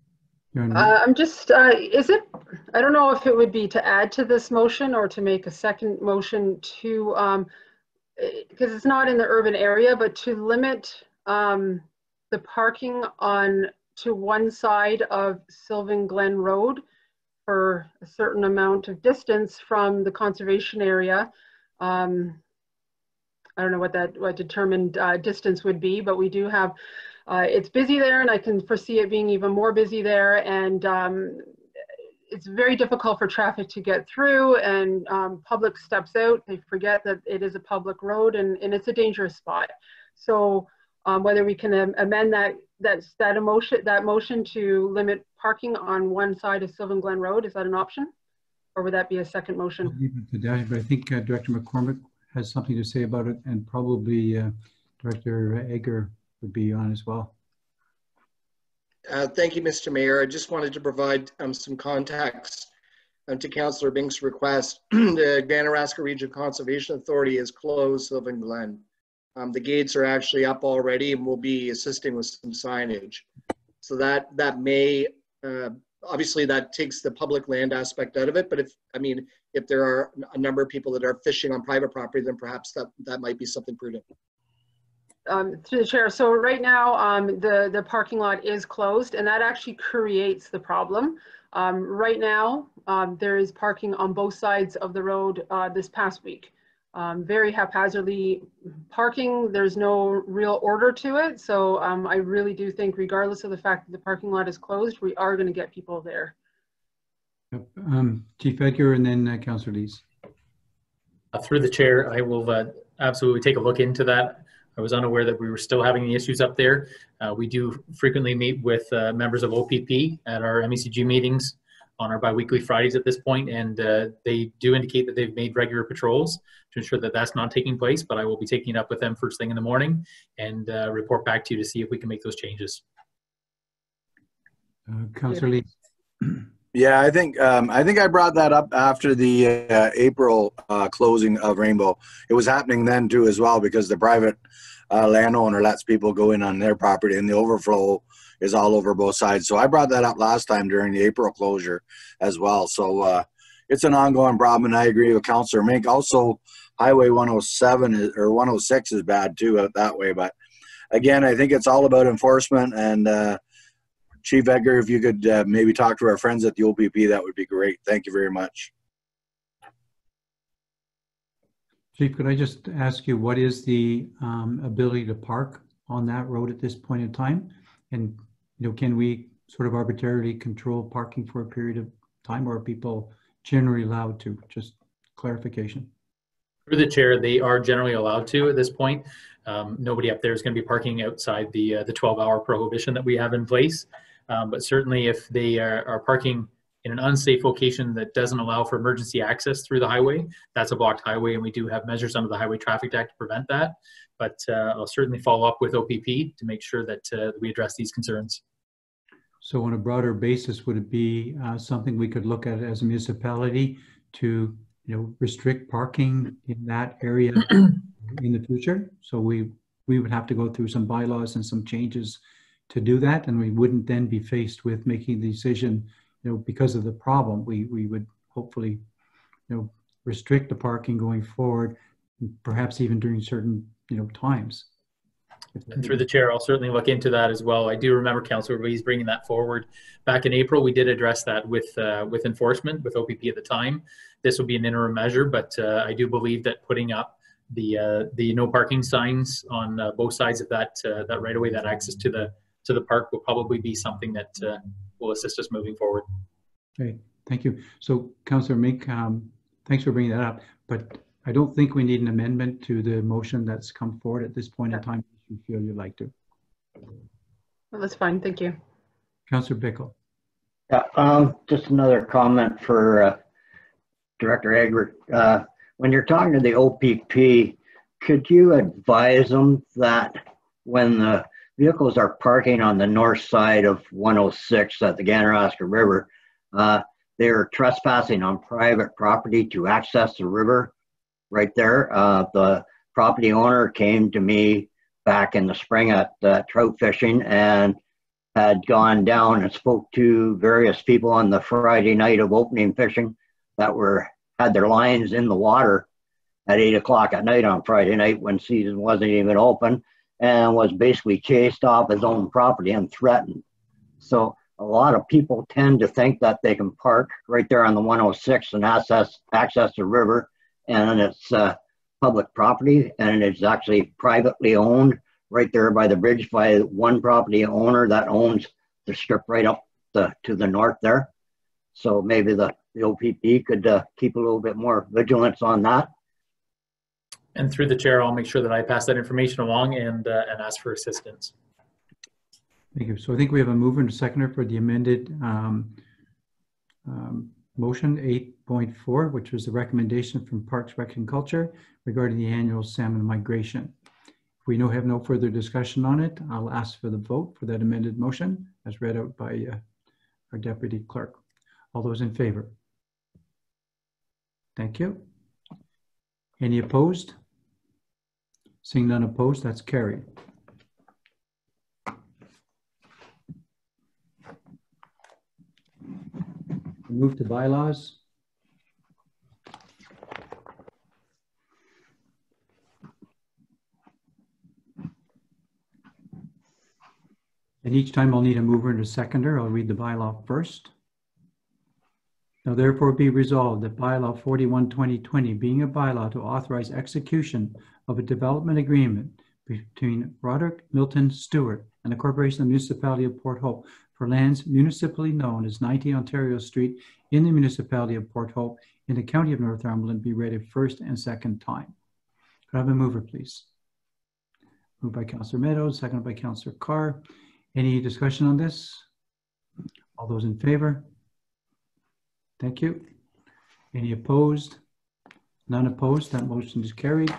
Speaker 1: You're on mute.
Speaker 8: Uh, I'm just, uh, is it, I don't know if it would be to add to this motion or to make a second motion to, um, because it's not in the urban area, but to limit um, the parking on to one side of Sylvan Glen Road for a certain amount of distance from the conservation area. Um, I don't know what that what determined uh, distance would be, but we do have, uh, it's busy there, and I can foresee it being even more busy there. And um, it's very difficult for traffic to get through, and um, public steps out. They forget that it is a public road, and, and it's a dangerous spot. So um, whether we can am amend that that that emotion that motion to limit parking on one side of Sylvan Glen Road, is that an option, or would that be a second motion?
Speaker 1: I'll leave it to that, but I think uh, Director McCormick has something to say about it, and probably uh, Director Egger would be on as well.
Speaker 7: Uh, thank you, Mister Mayor. I just wanted to provide um, some context um, to Councillor Bink's request. The Ganaraska Region Conservation Authority has closed Sylvan Glen. Um, the gates are actually up already, and we'll be assisting with some signage. So that that may, uh, obviously that takes the public land aspect out of it, but if, I mean, if there are a number of people that are fishing on private property, then perhaps that, that might be something prudent.
Speaker 8: Um, through the chair, so right now um, the, the parking lot is closed, and that actually creates the problem. Um, right now, um, there is parking on both sides of the road uh, this past week. Um, very haphazardly parking, there's no real order to it. So um, I really do think, regardless of the fact that the parking lot is closed, we are going to get people there.
Speaker 1: Yep. Um, Chief Edgar, and then uh, Councillor Lees.
Speaker 5: Uh, through the chair, I will uh, absolutely take a look into that. I was unaware that we were still having the issues up there. Uh, we do frequently meet with uh, members of O P P at our M E C G meetings on our biweekly Fridays at this point, and uh, they do indicate that they've made regular patrols to ensure that that's not taking place, but I will be taking it up with them first thing in the morning and uh, report back to you to see if we can make those changes.
Speaker 1: Uh, Councillor Lees.
Speaker 9: Yeah, I think um, I think I brought that up after the uh, April uh, closing of Rainbow. It was happening then too as well, because the private uh, landowner lets people go in on their property, and the overflow is all over both sides. So I brought that up last time during the April closure as well. So uh, it's an ongoing problem, and I agree with Councillor Mink. Also, Highway one oh seven is, or one oh six is bad too out that way. But again, I think it's all about enforcement. And uh, Chief Edgar, if you could uh, maybe talk to our friends at the O P P, that would be great. Thank you very much.
Speaker 1: Chief, could I just ask you, what is the um, ability to park on that road at this point in time? And you know, can we sort of arbitrarily control parking for a period of time, or are people generally allowed to? Just clarification.
Speaker 5: Through the chair, they are generally allowed to at this point. Um, nobody up there is going to be parking outside the uh, the twelve hour prohibition that we have in place. Um, but certainly if they are, are parking in an unsafe location that doesn't allow for emergency access through the highway, that's a blocked highway, and we do have measures under the Highway Traffic Act to prevent that. But uh, I'll certainly follow up with O P P to make sure that uh, we address these concerns.
Speaker 1: So on a broader basis, would it be uh, something we could look at as a municipality to, you know, restrict parking in that area in the future? So we we would have to go through some bylaws and some changes to do that, and we wouldn't then be faced with making the decision, you know, because of the problem. We we would hopefully, you know, restrict the parking going forward, perhaps even during certain, you know, times.
Speaker 5: And through the chair, I'll certainly look into that as well. I do remember Councillor Ruiz bringing that forward. Back in April, we did address that with uh, with enforcement, with O P P at the time. This will be an interim measure, but uh, I do believe that putting up the uh, the no parking signs on uh, both sides of that uh, that right of way, that access to the to the park, will probably be something that uh, will assist us moving forward.
Speaker 1: Okay, thank you. So, Councillor Mink, um, thanks for bringing that up, but I don't think we need an amendment to the motion that's come forward at this point in time. If you feel you'd like to.
Speaker 8: Well, that's fine. Thank you.
Speaker 1: Councillor Bickle.
Speaker 11: Yeah, um, just another comment for uh, Director Egger. Uh, when you're talking to the O P P, could you advise them that when the vehicles are parking on the north side of one oh six at the Ganaraska River, uh, they're trespassing on private property to access the river right there? Uh, the property owner came to me back in the spring at uh, trout fishing and had gone down and spoke to various people on the Friday night of opening fishing that were had their lines in the water at eight o'clock at night on Friday night when season wasn't even open, and was basically chased off his own property and threatened. So a lot of people tend to think that they can park right there on the one oh six and access access the river, and it's uh, public property, and it's actually privately owned right there by the bridge by one property owner that owns the strip right up the, to the north there. So maybe the, the O P P could uh, keep a little bit more vigilance on that.
Speaker 5: And through the chair, I'll make sure that I pass that information along and, uh, and ask for assistance.
Speaker 1: Thank you. So I think we have a mover and a seconder for the amended um, um, motion eight point four, which was the recommendation from Parks, Rec and Culture regarding the annual salmon migration. If we know have no further discussion on it, I'll ask for the vote for that amended motion as read out by uh, our deputy clerk. All those in favor? Thank you. Any opposed? Seeing none opposed, that's carried. Move to bylaws. And each time I'll need a mover and a seconder. I'll read the bylaw first. Now therefore be resolved that bylaw forty-one twenty twenty being a bylaw to authorize execution of a development agreement between Roderick Milton Stewart and the Corporation of the Municipality of Port Hope for lands municipally known as ninety Ontario Street in the municipality of Port Hope in the county of Northumberland be read a first and second time. Could I have a mover, please? Moved by Councillor Meadows, seconded by Councillor Carr. Any discussion on this? All those in favor? Thank you. Any opposed? None opposed. That motion is carried.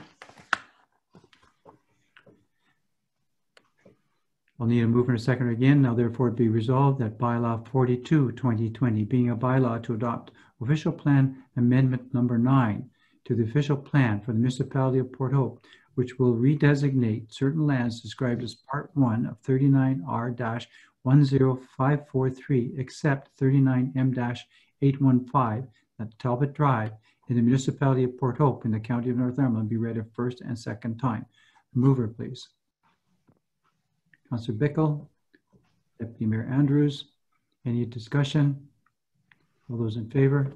Speaker 1: I'll need a mover and a seconder again. Now therefore it be resolved that bylaw forty-two twenty twenty being a bylaw to adopt official plan amendment number nine to the official plan for the municipality of Port Hope, which will redesignate certain lands described as part one of thirty-nine R one zero five four three except thirty-nine M eight one five at Talbot Drive in the municipality of Port Hope in the county of Northumberland be read a first and second time. Mover, please. Councillor Bickle, Deputy Mayor Andrews. Any discussion? All those in favor?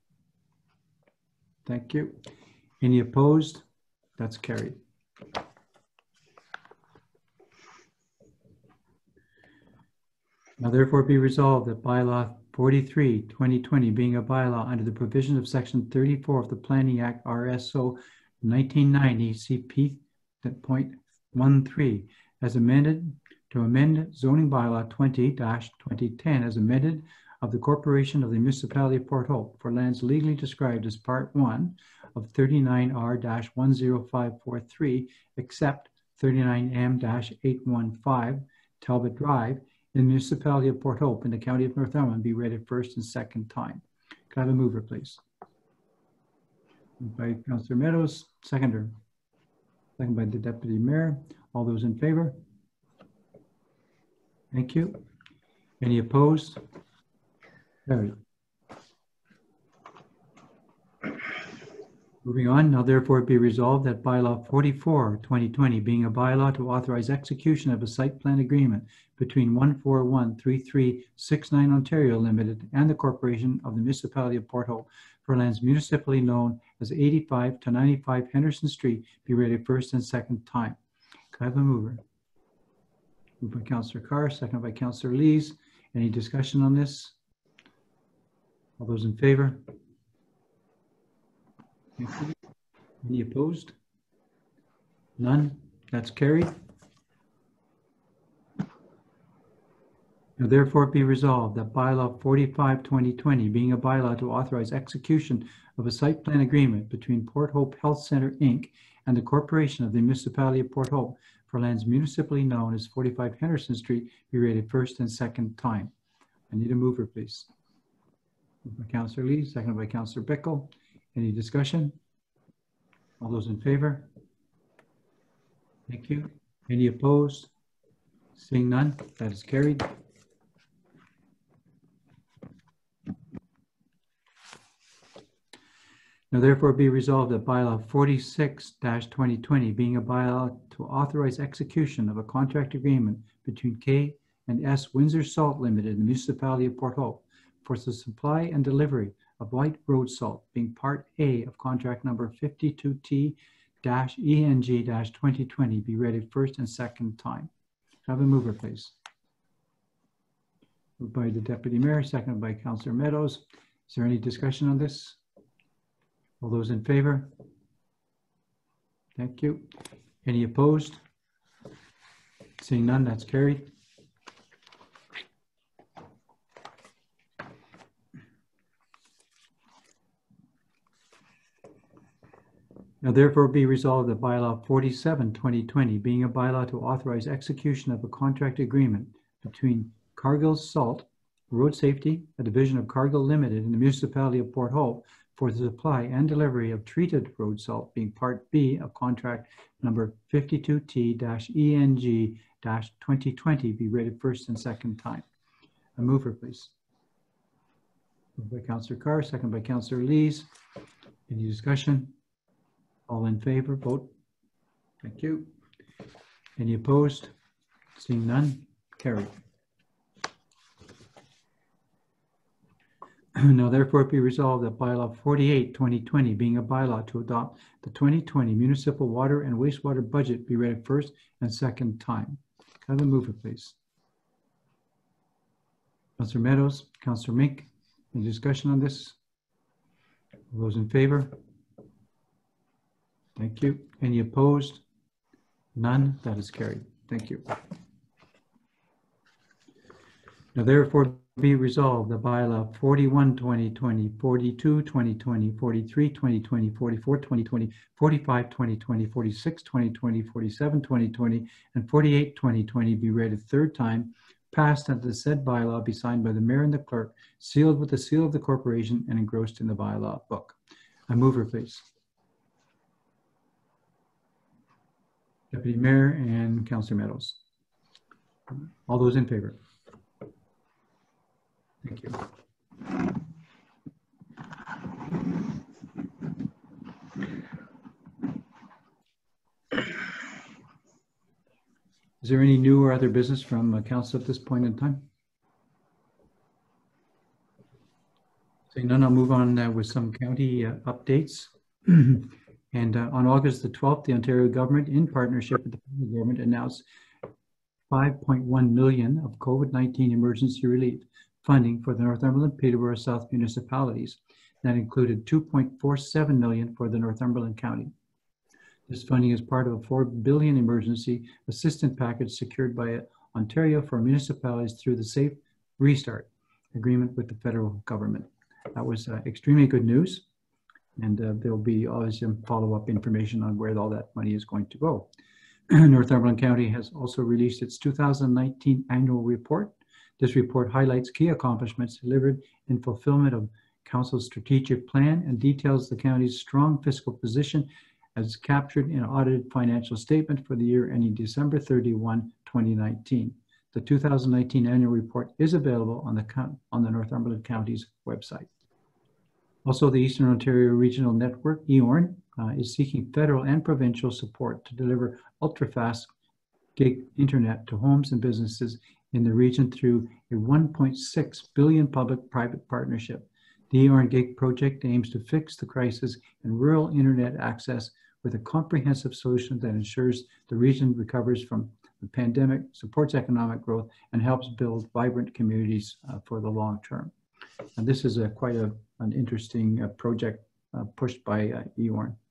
Speaker 1: Thank you. Any opposed? That's carried. Now therefore be resolved that bylaw forty-three twenty twenty being a bylaw under the provisions of section thirty-four of the Planning Act R S O nineteen ninety C P point one three as amended to amend zoning bylaw twenty twenty ten as amended of the Corporation of the Municipality of Port Hope for lands legally described as part one of thirty-nine R one zero five four three except thirty-nine M eight one five Talbot Drive in the municipality of Port Hope in the county of Northumberland be read a first and second time. Can I have a mover, please? Moved by Councillor Meadows, seconder. Second by the Deputy Mayor. All those in favor? Thank you. Any opposed? Carried. Moving on, now therefore be resolved that bylaw forty-four twenty twenty being a bylaw to authorize execution of a site plan agreement between one four one three three six nine Ontario Limited and the Corporation of the Municipality of Port Hope for lands municipally known as eighty-five to ninety-five Henderson Street be read a first and second time. Can I have a mover? Moved by Councillor Carr, seconded by Councillor Lees. Any discussion on this? All those in favor? Any opposed? None. That's carried. Now therefore be resolved that bylaw forty-five twenty twenty being a bylaw to authorize execution of a site plan agreement between Port Hope Health Center Incorporated and the Corporation of the Municipality of Port Hope for lands municipally known as forty-five Henderson Street be read a first and second time. I need a mover, please. Moved by Councillor Lee, seconded by Councillor Bickle. Any discussion? All those in favor? Thank you. Any opposed? Seeing none, that is carried. Now therefore be resolved that bylaw forty-six twenty twenty, being a bylaw to authorize execution of a contract agreement between K and S Windsor Salt Limited and the municipality of Port Hope for the supply and delivery of white road salt, being part A of contract number fifty-two T E N G twenty twenty, be read at first and second time. Have a mover, please. Moved by the Deputy Mayor, seconded by Councillor Meadows. Is there any discussion on this? All those in favor? Thank you. Any opposed? Seeing none, that's carried. Now therefore be resolved that bylaw forty-seven twenty twenty, being a bylaw to authorize execution of a contract agreement between Cargill Salt Road Safety, a division of Cargill Limited, and the municipality of Port Hope for the supply and delivery of treated road salt, being part B of contract number fifty-two T E N G twenty twenty, be read first and second time. A mover, please. Moved by Councillor Carr, second by Councillor Lees. Any discussion? All in favor, vote. Thank you. Any opposed? Seeing none, carried. Now therefore be resolved that bylaw forty-eight twenty twenty, being a bylaw to adopt the twenty twenty municipal water and wastewater budget, be read first and second time. Have a mover, please. Councillor Meadows, Councillor Mink, any discussion on this? All those in favor? Thank you. Any opposed? None. That is carried. Thank you. Now therefore be resolved the bylaw forty-one twenty twenty, forty-two twenty twenty, forty-three twenty twenty, forty-four twenty twenty, forty-five twenty twenty, forty-six twenty twenty, forty-seven twenty twenty, and forty-eight twenty twenty be read a third time, passed, and the said bylaw be signed by the mayor and the clerk, sealed with the seal of the corporation, and engrossed in the bylaw book. A mover, please. Deputy Mayor and Councillor Meadows. All those in favor? Thank you. Is there any new or other business from uh, council at this point in time? Saying none, I'll move on uh, with some county uh, updates. And uh, on August the twelfth, the Ontario government, in partnership with the federal government, announced five point one million of COVID nineteen emergency relief funding for the Northumberland, Peterborough, South municipalities. That included two point four seven million for the Northumberland County. This funding is part of a four billion emergency assistance package secured by Ontario for municipalities through the Safe Restart agreement with the federal government. That was uh, extremely good news. And uh, there'll be always some follow-up information on where all that money is going to go. Northumberland County has also released its two thousand nineteen annual report. This report highlights key accomplishments delivered in fulfillment of Council's strategic plan and details the county's strong fiscal position as captured in an audited financial statement for the year ending December thirty-first, twenty nineteen. The two thousand nineteen annual report is available on the, on the Northumberland County's website. Also, the Eastern Ontario Regional Network, E O R N, uh, is seeking federal and provincial support to deliver ultra-fast gig internet to homes and businesses in the region through a one point six billion public-private partnership. The E O R N Gig project aims to fix the crisis in rural internet access with a comprehensive solution that ensures the region recovers from the pandemic, supports economic growth, and helps build vibrant communities uh, for the long term. And this is a, quite a, an interesting uh, project uh, pushed by uh, E O R N.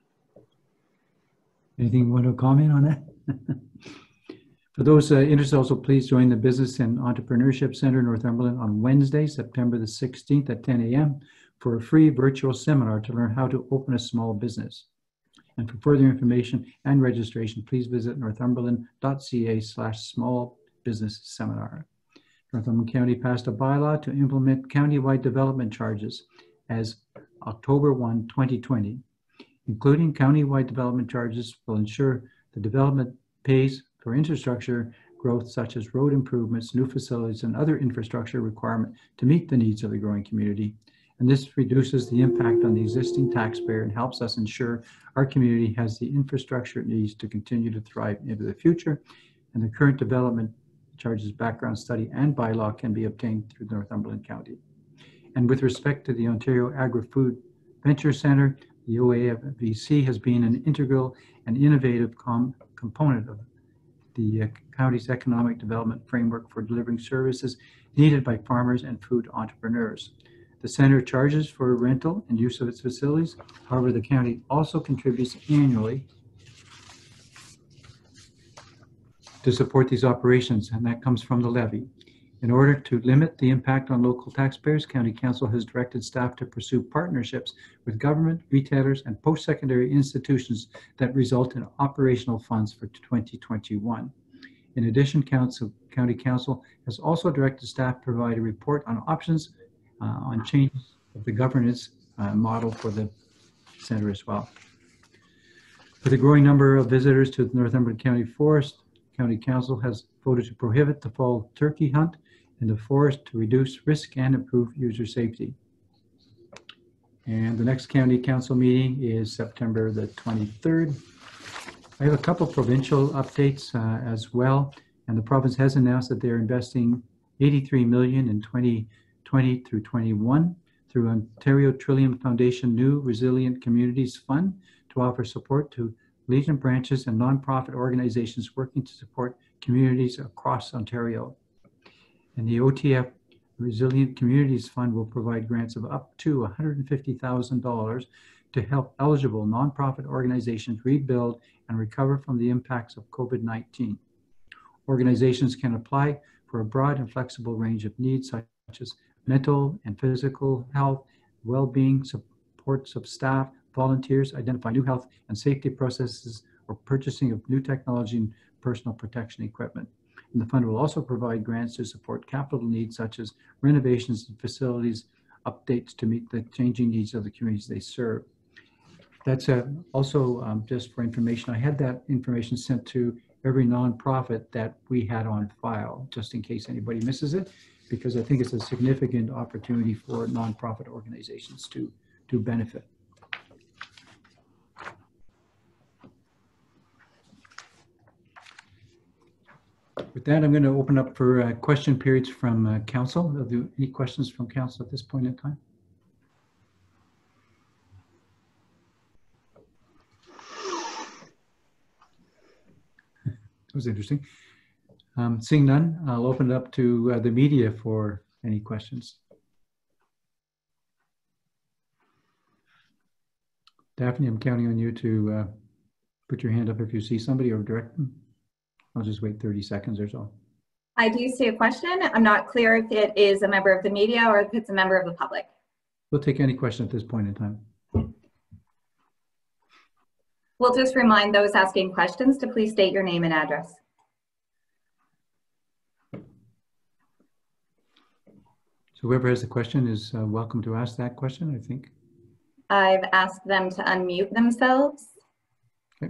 Speaker 1: Anything you want to comment on that? For those uh, interested, also please join the Business and Entrepreneurship Center Northumberland on Wednesday, September the sixteenth at ten A M for a free virtual seminar to learn how to open a small business. And for further information and registration, please visit northumberland.ca slash small business seminar. Northumberland County passed a bylaw to implement countywide development charges as October first, twenty twenty. Including countywide development charges will ensure the development pays for infrastructure growth such as road improvements, new facilities, and other infrastructure requirement to meet the needs of the growing community. And this reduces the impact on the existing taxpayer and helps us ensure our community has the infrastructure it needs to continue to thrive into the future. And the current development charges background study and bylaw can be obtained through Northumberland County. And with respect to the Ontario Agri-Food Venture Centre, the O A V C has been an integral and innovative com component of the uh, county's economic development framework for delivering services needed by farmers and food entrepreneurs. The center charges for rental and use of its facilities. However, the county also contributes annually to support these operations, and that comes from the levy. In order to limit the impact on local taxpayers, County Council has directed staff to pursue partnerships with government, retailers, and post-secondary institutions that result in operational funds for twenty twenty-one. In addition, Council, County Council has also directed staff to provide a report on options uh, on changes of the governance uh, model for the center as well. With a growing number of visitors to the Northumberland County Forest, County Council has voted to prohibit the fall turkey hunt in the forest to reduce risk and improve user safety. And the next County Council meeting is September the twenty-third. I have a couple provincial updates uh, as well, and the province has announced that they're investing eighty-three million dollars in twenty twenty through twenty-one through Ontario Trillium Foundation New Resilient Communities Fund to offer support to Legion branches and nonprofit organizations working to support communities across Ontario. And the O T F Resilient Communities Fund will provide grants of up to one hundred fifty thousand dollars to help eligible nonprofit organizations rebuild and recover from the impacts of COVID nineteen. Organizations can apply for a broad and flexible range of needs such as mental and physical health, well-being, supports of staff, volunteers, identify new health and safety processes, or purchasing of new technology and personal protection equipment. And the fund will also provide grants to support capital needs such as renovations and facilities updates to meet the changing needs of the communities they serve. That's uh, also um, just for information. I had that information sent to every nonprofit that we had on file, just in case anybody misses it, because I think it's a significant opportunity for nonprofit organizations to, to benefit. With that, I'm going to open up for uh, question periods from uh, council. Are there any questions from council at this point in time? That was interesting. Um, seeing none, I'll open it up to uh, the media for any questions. Daphne, I'm counting on you to uh, put your hand up if you see somebody or direct them. I'll just wait thirty seconds or so.
Speaker 10: I do see a question. I'm not clear if it is a member of the media or if it's a member of the public.
Speaker 1: We'll take any question at this point in time.
Speaker 10: We'll just remind those asking questions to please state your name and address.
Speaker 1: So whoever has the question is uh, welcome to ask that question, I think.
Speaker 10: I've asked them to unmute themselves.
Speaker 1: Okay.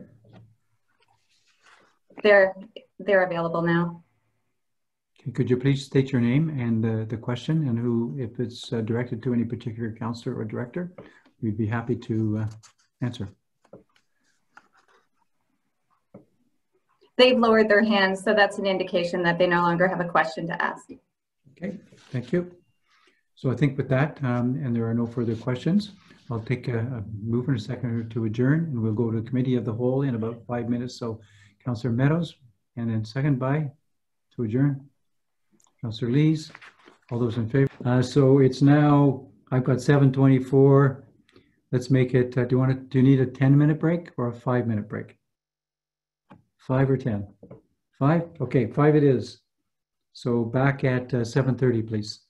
Speaker 10: They're, they're available now.
Speaker 1: Okay, could you please state your name and uh, the question, and who, if it's uh, directed to any particular counselor or director, we'd be happy to uh, answer.
Speaker 10: They've lowered their hands, so that's an indication that they no longer have a question to ask.
Speaker 1: Okay, thank you. So I think with that, um, and there are no further questions, I'll take a, a move in a second to adjourn, and we'll go to committee of the whole in about five minutes. So Councillor Meadows, and then second by to adjourn. Councillor Lees, all those in favor. Uh, so it's now, I've got seven twenty-four. Let's make it, uh, do you want to, do you need a ten minute break or a five minute break? Five or ten? Five? Okay, five it is. So back at uh, seven thirty, please.